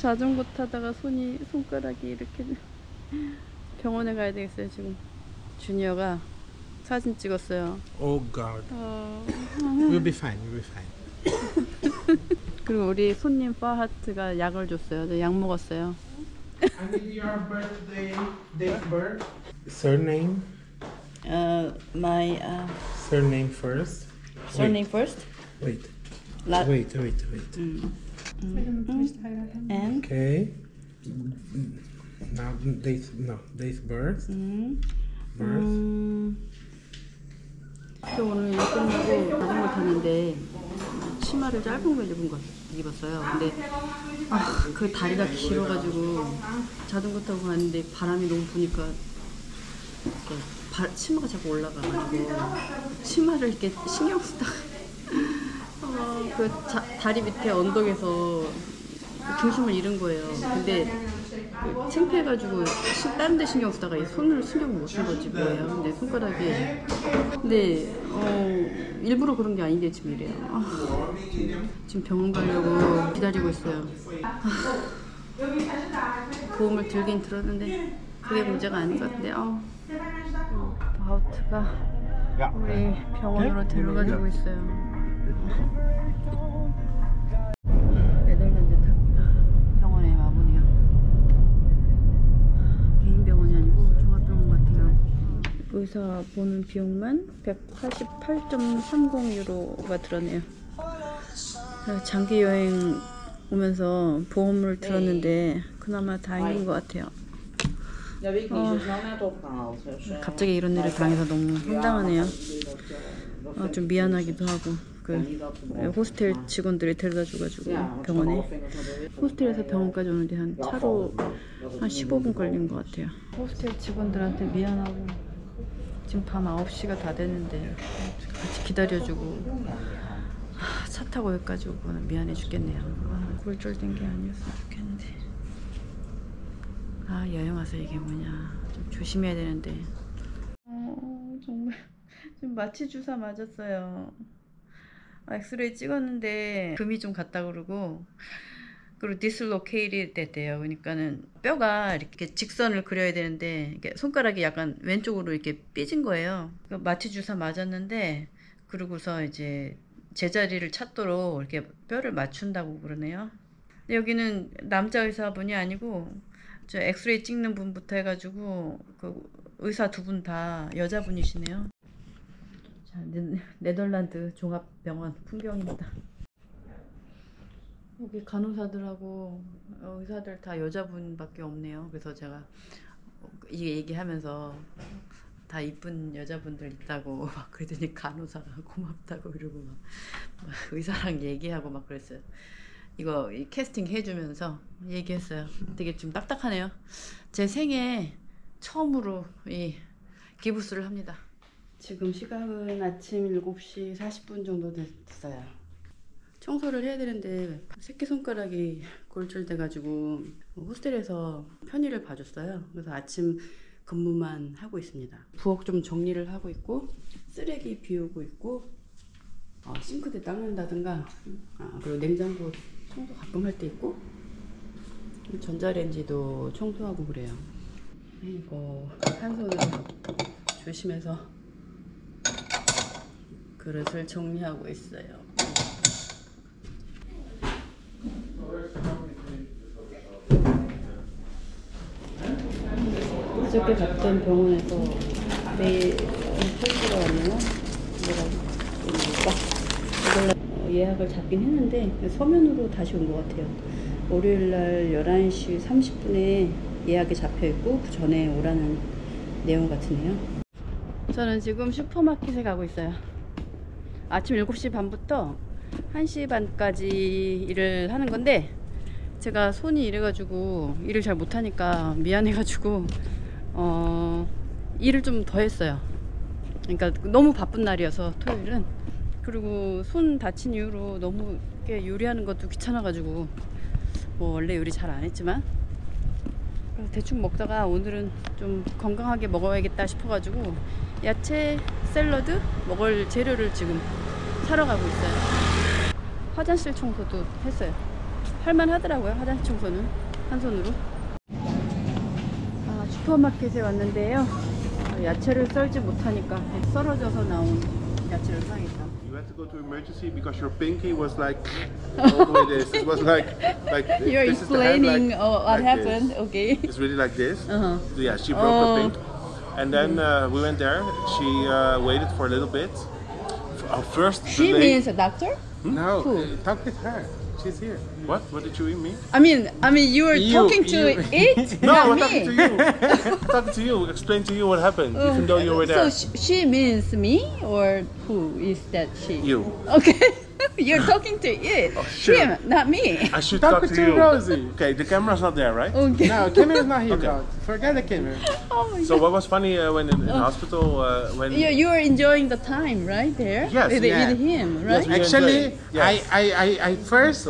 자전거 타다가 손가락이 이렇게. 병원에 가야 되겠어요. 지금 주니어가 사진 찍었어요. Oh God. You'll be fine. You'll be fine. 그리고 우리 손님 파하트가 약을 줬어요. 저 약 먹었어요. I need your birthday date birth. Surname. My Surname first. surname first. Wait. La Wait. And Okay. Now date birth. Birth. 저 오늘 일 끝나고 자전거 탔는데 치마를 짧은 걸 입었어요. 근데 그 다리가 길어가지고 자전거 타고 갔는데 바람이 너무 부니까 치마가 자꾸 올라가가지고 치마를 이렇게 신경 쓰다가 다리 밑에 언덕에서 중심을 잃은 거예요. 근데 창피해가지고 다른 데 신경 쓰다가 이 손을 신경 못 쓴 거지 뭐예요. 근데 손가락이. 근데 일부러 그런 게 아닌데 지금 이래요. 지금 병원 가려고 기다리고 있어요. 보험을 들긴 들었는데 그게 문제가 아닌 것 같은데. 바우트가 우리 병원으로 데려가지고 있어요. 네덜란드 병원에 와보네요. 개인 병원이 아니고 종합병원 같아요. 의사 보는 비용만 188.30 유로가 들었네요. 장기 여행 오면서 보험을 들었는데 그나마 다행인 것 같아요. 갑자기 이런 일을 당해서 너무 황당하네요. 좀 미안하기도 하고. 호스텔 직원들이 데려다 줘가지고 병원에. 호스텔에서 병원까지 오는데 차로 한 15분 걸린 것 같아요. 호스텔 직원들한테 미안하고 지금 밤 9시가 다 됐는데 같이 기다려주고 차 타고 여기까지 오고는 미안해 죽겠네요. 굴절된 게 아니었으면 좋겠는데. 여행 와서 이게 뭐냐, 좀 조심해야 되는데. 정말 지금 마취 주사 맞았어요. 엑스레이 찍었는데 금이 좀 갔다 그러고, 그리고 디슬로케이트 됐대요. 그러니까는 뼈가 이렇게 직선을 그려야 되는데 이렇게 손가락이 약간 왼쪽으로 이렇게 삐진 거예요. 마취 주사 맞았는데 그러고서 이제 제자리를 찾도록 이렇게 뼈를 맞춘다고 그러네요. 근데 여기는 남자 의사분이 아니고 저 엑스레이 찍는 분부터 해가지고 그 의사 두 분 다 여자분이시네요. 자, 네덜란드 종합병원 풍경입니다. 여기 간호사들하고 의사들 다 여자분밖에 없네요. 그래서 제가 이 얘기하면서 다 이쁜 여자분들 있다고 막 그러더니 간호사가 고맙다고 그러고 막 의사랑 얘기하고 막 그랬어요. 이거 캐스팅 해주면서 얘기했어요. 되게 좀 딱딱하네요. 제 생애 처음으로 이 기부스를 합니다. 지금 시각은 아침 7시 40분 정도 됐어요. 청소를 해야 되는데 새끼손가락이 골절돼가지고 호스텔에서 편의를 봐줬어요. 그래서 아침 근무만 하고 있습니다. 부엌 좀 정리를 하고 있고, 쓰레기 비우고 있고, 싱크대 닦는다든가, 그리고 냉장고 청소 가끔 할 때 있고, 전자레인지도 청소하고 그래요. 이거 한 손으로 조심해서 그릇을 정리하고 있어요. 어저께 갔던 병원에서 내일 철수가 왔네요. 이걸 예약을 잡긴 했는데 서면으로 다시 온 것 같아요. 월요일날 11시 30분에 예약이 잡혀있고 그 전에 오라는 내용 같으네요. 저는 지금 슈퍼마켓에 가고 있어요. 아침 7시 반부터 1시 반까지 일을 하는 건데 제가 손이 이래가지고 일을 잘 못하니까 미안해가지고 일을 좀 더 했어요. 그러니까 너무 바쁜 날이어서 토요일은. 그리고 손 다친 이후로 너무 이렇게 요리하는 것도 귀찮아가지고 원래 요리 잘 안 했지만 대충 먹다가 오늘은 좀 건강하게 먹어야겠다 싶어가지고 야채 샐러드 먹을 재료를 지금 사러 가고 있어요. 화장실 청소도 했어요. 할만하더라고요. 화장실 청소는 한 손으로. 슈퍼마켓에 왔는데요. 야채를 썰지 못하니까 썰어져서 나온 야채를 사야겠다. You had to go to emergency because your pinky was like all the way this. It was like You're this is the hand, explaining like, what like happened. this. Okay. It's really like this. Uh-huh. So yeah, she broke her pink, and then we went there. She waited for a little bit. First, She the means a doctor? No, Who? talk with her. She's here. What? What did you mean? I mean, you were talking to it, No, not I'm me. talking to you. Talking to you. Explain to you what happened, even though you were there. So she means me, or who is that she? You. Okay. You're talking to it. shit. Him, not me. I should Talk talk to to you. Rosie. Okay, the camera's not there, right? Okay. No, Kimmy is not here, Okay. God. Forget the Kimmy. Oh my So God. what was funny when in hospital when You were enjoying the time, right there? Yes, with, yeah. with him, right? we Actually, enjoyed it. Yes. I first,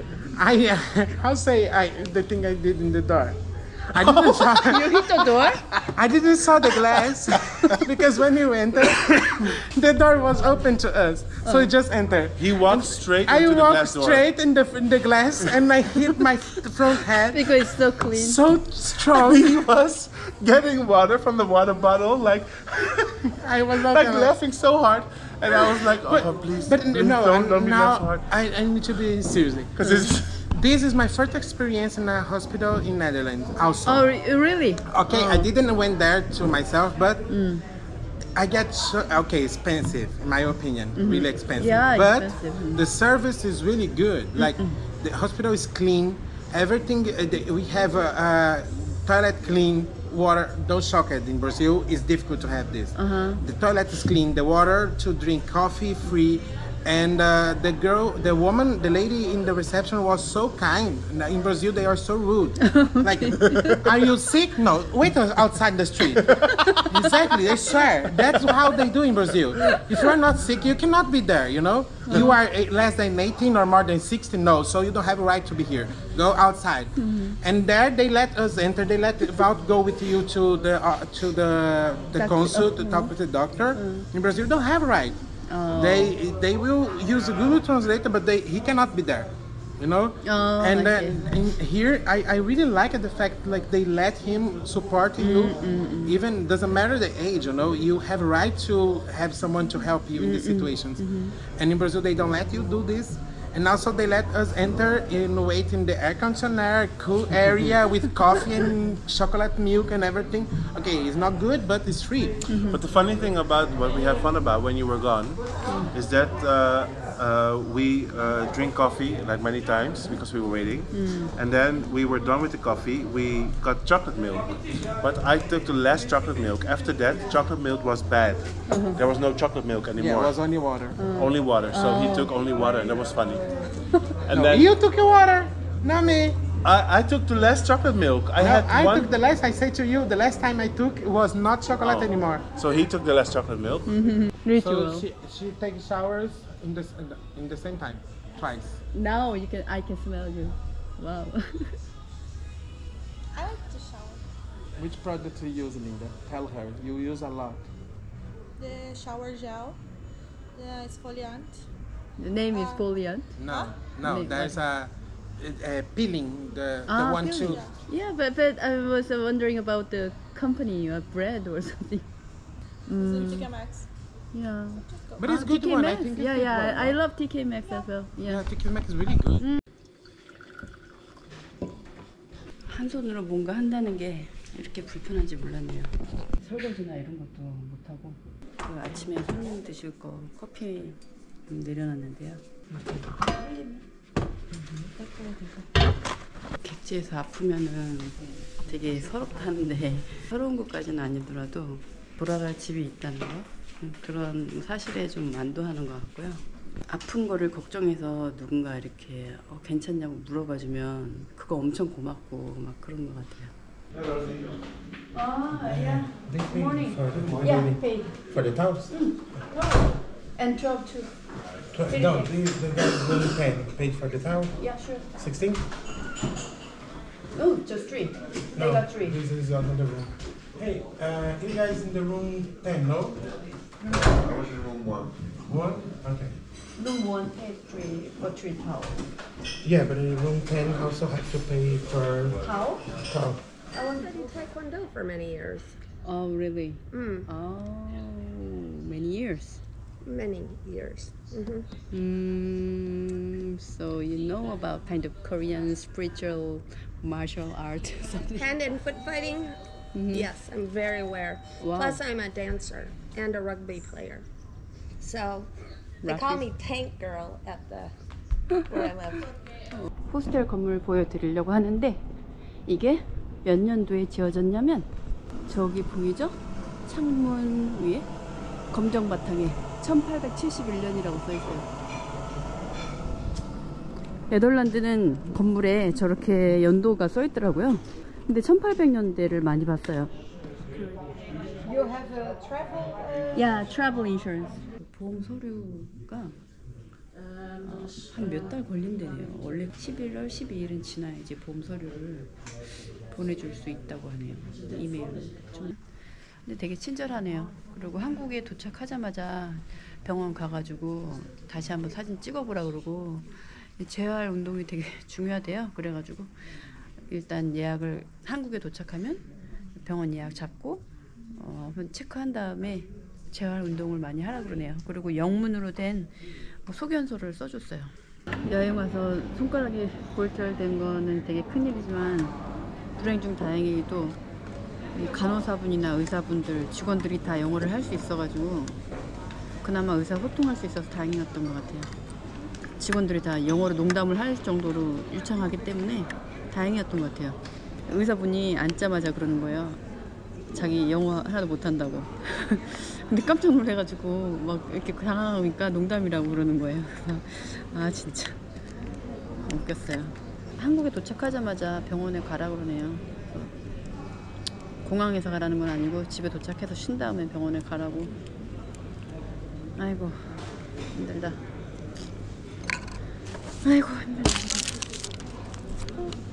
how say the thing I did in the door. I didn't saw, You hit the door. I didn't saw the glass because when we entered, the door was open to us, so we just entered. he walked straight I into the walked glass door. straight in the glass and I hit my front head Because it's so clean. so strong. He was getting water from the water bottle, like I was not like gonna- laughing so hard, and I was like, "Oh, please, But please no, don't be laugh so now hard." I need to be seriously Because it's this is my first experience in a hospital in Netherlands. Also, Oh, really? okay, I didn't went there to myself, but I get okay, expensive in my opinion, really expensive. Yeah, but expensive. the service is really good. Like the hospital is clean, everything. We have toilet clean, water. Don't shock it. In Brazil, it's difficult to have this. The toilet is clean, the water to drink coffee free. And the woman, the lady in the reception was so kind. In Brazil, they are so rude. Like, are you sick? No, wait outside the street. Exactly, they swear. That's how they do in Brazil. If you are not sick, you cannot be there, you know? You are less than 18 or more than 16, no, so you don't have a right to be here. Go outside. And there they let us enter, they let Wout go with you to the consult to talk with the doctor. In Brazil, you don't have a right. They will use a Google Translator, but he cannot be there, you know. And in here, I really like the fact like they let him support you, even doesn't matter the age, you know. You have a right to have someone to help you in these situations. And in Brazil, they don't let you do this. And also they let us enter and wait in the air conditioner, cool area with coffee and chocolate milk and everything. Okay, it's not good, but it's free. But the funny thing about what we had fun about when you were gone is that we drink coffee like many times because we were waiting, and then we were done with the coffee. We got chocolate milk, but I took the last chocolate milk. After that, chocolate milk was bad. There was no chocolate milk Yeah, anymore. it was only water. Only water. So he took only water, and that was funny. And then You took your water, not me. I took the last chocolate milk. I had I one. took the last. I say to you, the last time I took it was not chocolate Oh. anymore. So he took the last chocolate milk. Ritual. So she takes showers in the same time, twice. Now I can smell you. Wow. I like to shower. Which product you use, Linda? Tell her. You use a lot. The shower gel, the exfoliant. The name is Polian. No, Maybe there's a peeling, the one peeling. too. Yeah, but I was wondering about the company, bread or something. It's TK Maxx. Yeah. But it's good TK one. Maxx. I think it's Yeah, good yeah. one. I love TK Maxx as well. Yeah, Yeah. TK Maxx is really good. 한 손으로 뭔가 한다는 게 이렇게 불편한지 몰랐네요. 설거지나 이런 것도 못 하고. 그 아침에 손님 드실 거 커피 내려놨는데요. 객지에서 아프면은 되게 서럽다는데 서러운 것까지는 아니더라도 돌아갈 집이 있다는 거 그런 사실에 좀 안도하는 것 같고요. 아픈 거를 걱정해서 누군가 이렇게 괜찮냐고 물어봐주면 그거 엄청 고맙고 막 그런 것 같아요. yeah. Morning. Yeah, paid. For the towels? And 12 too. No, the guys will pay. Paid for the towel? Yeah, sure. 16? No, just 3. They got 3. This is another room. Hey, you guys in the room 10, no? I was in room 1. 1? Okay. room 1 pay 3 for 3 towel. Yeah, but in room 10 also have to pay per Towel? towel. I was studying Taekwondo for many years. Oh, really? Mm, Oh, many years. many years. Mm-hmm. So you know about kind of Korean spiritual martial art something. Hand and foot fighting? Yes, I'm very aware. Wow. Plus, I'm a dancer and a rugby player. So they call Rugby? me Tank Girl at the where I live. 호스텔 건물 보여드리려고 하는데 이게 몇 년도에 지어졌냐면 저기 보이죠? 창문 위에 검정 바탕에 1871년이라고 써있어요. 네덜란드는 건물에 저렇게 연도가 써있더라고요. 근데 1800년대를 많이 봤어요. You have a travel? Yeah, travel insurance. 보험 서류가 한 몇 달 걸린대요. 원래 11월 12일은 지나야지 보험 서류를 보내줄 수 있다고 하네요. 이메일로. 근데 되게 친절하네요. 그리고 한국에 도착하자마자 병원 가가지고 다시 한번 사진 찍어보라 그러고 재활 운동이 되게 중요하대요. 그래가지고 일단 예약을 한국에 도착하면 병원 예약 잡고 한번 체크한 다음에 재활 운동을 많이 하라 그러네요. 그리고 영문으로 된 소견서를 써줬어요. 여행 와서 손가락이 골절된 거는 되게 큰일이지만 불행 중 다행히도 이 간호사분이나 의사분들 직원들이 다 영어를 할 수 있어가지고 그나마 의사소통할 수 있어서 다행이었던 것 같아요. 직원들이 다 영어로 농담을 할 정도로 유창하기 때문에 다행이었던 것 같아요. 의사분이 앉자마자 그러는 거예요. 자기 영어 하나도 못한다고. 근데 깜짝 놀래가지고 막 이렇게 당황하니까 농담이라고 그러는 거예요. 아 진짜 웃겼어요. 한국에 도착하자마자 병원에 가라 그러네요. 공항에서 가라는 건 아니고 집에 도착해서 쉰 다음에 병원에 가라고. 아이고 힘들다. 아이고 힘들다.